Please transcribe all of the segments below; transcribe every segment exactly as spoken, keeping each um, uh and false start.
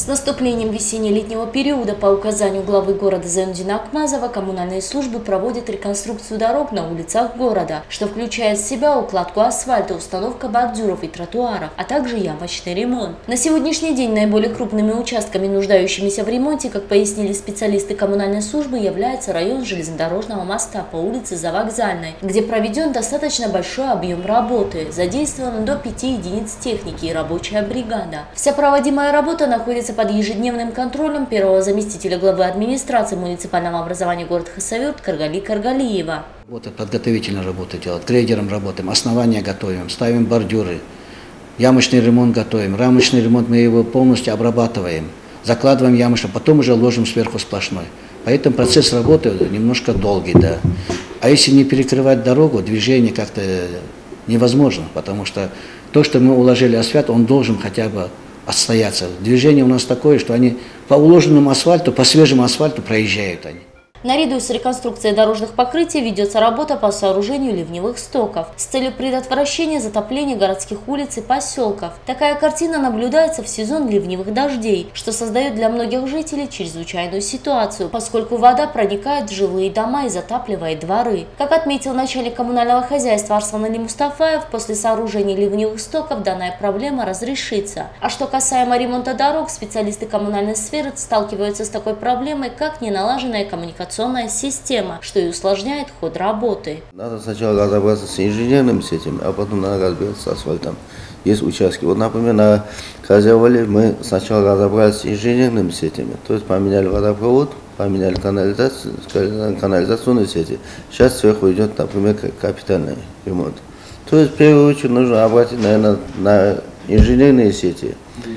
С наступлением весенне-летнего периода по указанию главы города Зайнуддина Акмазова коммунальные службы проводят реконструкцию дорог на улицах города, что включает в себя укладку асфальта, установку бордюров и тротуаров, а также ямочный ремонт. На сегодняшний день наиболее крупными участками, нуждающимися в ремонте, как пояснили специалисты коммунальной службы, является район железнодорожного моста по улице Завокзальной, где проведен достаточно большой объем работы, задействовано до пяти единиц техники и рабочая бригада. Вся проводимая работа находится под ежедневным контролем первого заместителя главы администрации муниципального образования города Хасавюрт Каргали Каргалиева. Вот подготовительная работа делать, грейдером работаем, основания готовим, ставим бордюры, ямочный ремонт готовим, рамочный ремонт мы его полностью обрабатываем, закладываем ямочный, потом уже ложим сверху сплошной. Поэтому процесс работы немножко долгий, да. А если не перекрывать дорогу, движение как-то невозможно, потому что то, что мы уложили асфальт, он должен хотя бы отстояться. Движение у нас такое, что они по уложенному асфальту, по свежему асфальту проезжают они. Наряду с реконструкцией дорожных покрытий ведется работа по сооружению ливневых стоков с целью предотвращения затопления городских улиц и поселков. Такая картина наблюдается в сезон ливневых дождей, что создает для многих жителей чрезвычайную ситуацию, поскольку вода проникает в жилые дома и затапливает дворы. Как отметил начальник коммунального хозяйства Арслан Али Мустафаев, после сооружения ливневых стоков данная проблема разрешится. А что касаемо ремонта дорог, специалисты коммунальной сферы сталкиваются с такой проблемой, как неналаженная коммуникация система, что и усложняет ход работы. Надо сначала разобраться с инженерными сетями, а потом надо разбираться с асфальтом. Есть участки. Вот, например, на Казявале мы сначала разобрались с инженерными сетями, то есть поменяли водопровод, поменяли канализацию, канализационные сети. Сейчас сверху идет, например, капитальный ремонт. То есть в первую очередь нужно обратить, наверное, на инженерные сети.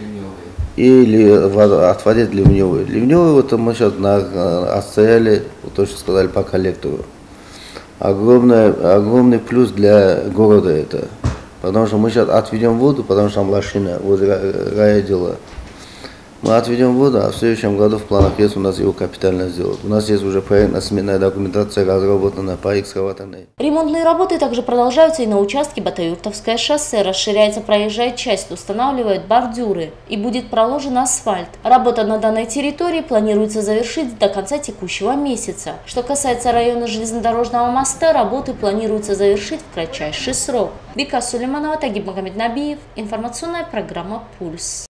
Или отводить ливневые. Ливневые вот мы сейчас на, отстояли, вот то, что сказали, по коллектору. Огромный, огромный плюс для города это. Потому что мы сейчас отведем воду, потому что там лощина, возле райотдела. Мы отведем воду, а в следующем году в планах есть у нас его капитально сделать. У нас есть уже проектно-сменная документация разработана по экскаваторной. Ремонтные работы также продолжаются и на участке Батаюртовское шоссе. Расширяется проезжая часть, устанавливают бордюры и будет проложен асфальт. Работа на данной территории планируется завершить до конца текущего месяца. Что касается района железнодорожного моста, работы планируется завершить в кратчайший срок. Вика Сулейманова, Тагиб Магомеднабиев. Информационная программа «Пульс».